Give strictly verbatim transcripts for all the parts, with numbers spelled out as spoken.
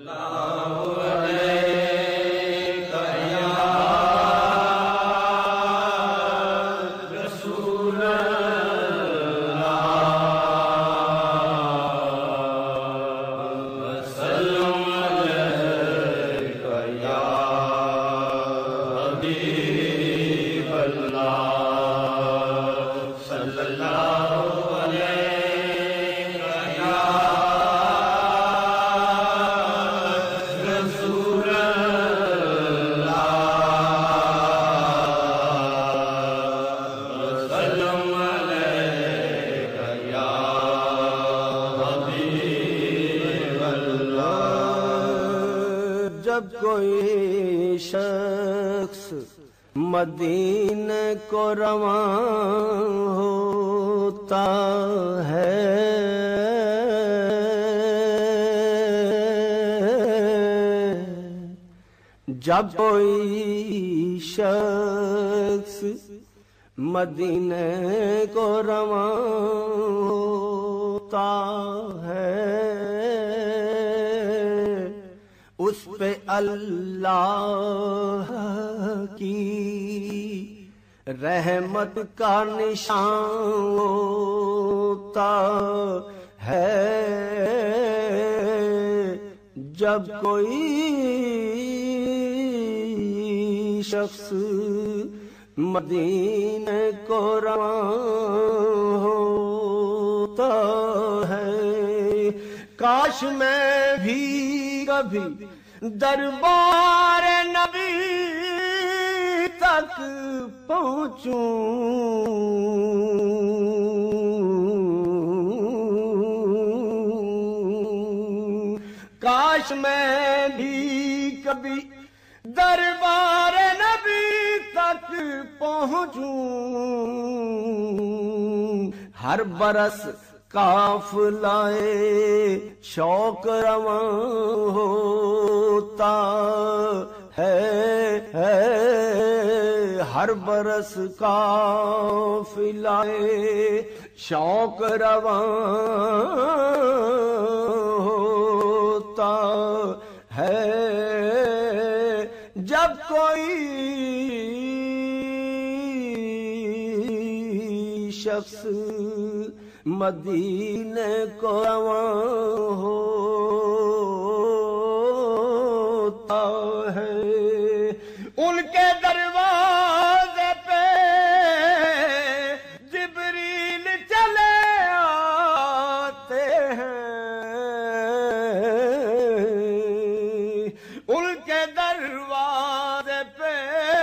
جب کوئی شخص مدینے کو رواں ہوتا ہے، جب کوئی شخص مدینے کو رواں ہوتا ہے، اس پہ اللہ کی رحمت کا نشان ہوتا ہے۔ جب کوئی شخص مدینے کو رواں ہوتا ہے، کاش میں بھی کبھی دربار نبی تک پہنچوں، کاش میں بھی کبھی دربار نبی تک پہنچوں، ہر برس قافلہ شوق رواں ہوتا ہے، ہر برس قافلہ شوق رواں ہوتا ہے۔ جب کوئی شخص مدینے کو رواں ہوتا ہے، ان کے دروازے پہ جبریل چلے آتے ہیں، ان کے دروازے پہ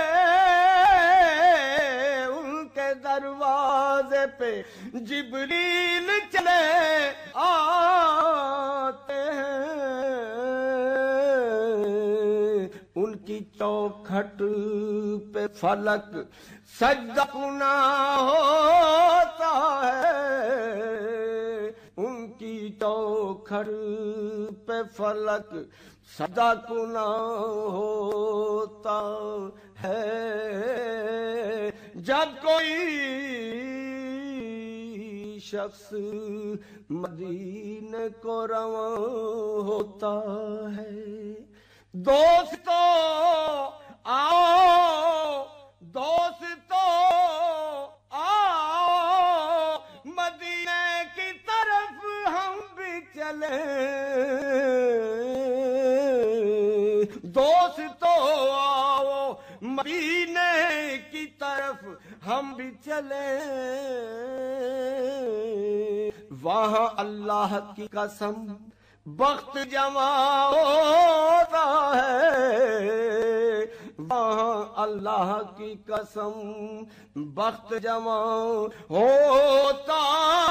ان کے دروازے پہ جبریل چلے آتے ہیں، ان کی چوکھٹ پہ فلک سجدہ کنا ہوتا ہے، ان کی چوکھٹ پہ فلک سجدہ کنا ہوتا ہے۔ جب کوئی شخص مدینے کو رواں ہوتا ہے، دوستو آؤ دوستو آؤ مدینے کی طرف ہم بھی چلیں، دوستو آؤ مدینے کی طرف ہم بھی چلیں، وہاں اللہ کی قسم بخت جمع ہوتا ہے، وہاں اللہ کی قسم بخت جمع ہوتا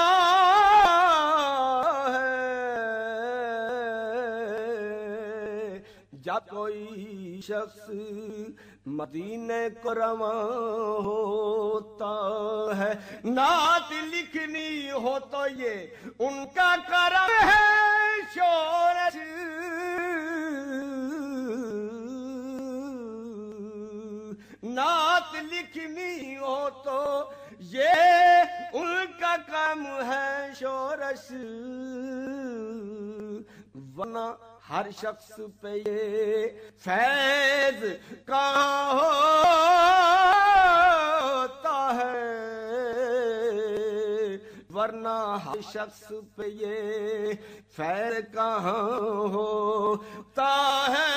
ہے۔ جب کوئی شخص مدینے کو رواں ہوتا ہے، نعت لکھنی ہو تو یہ ان کا کرم ہے، شورش نعت لکھنی ہو تو یہ ان کا کام ہے، شورش ورنہ ہر شخص پہ یہ فیض کہاں ہوتا ہے، ورنہ ہر شخص پہ یہ فیض کہاں ہوتا ہے۔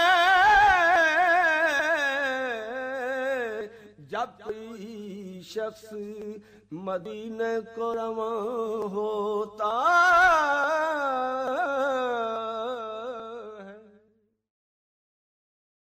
جب کوئی شخص مدینے کو رواں ہوتا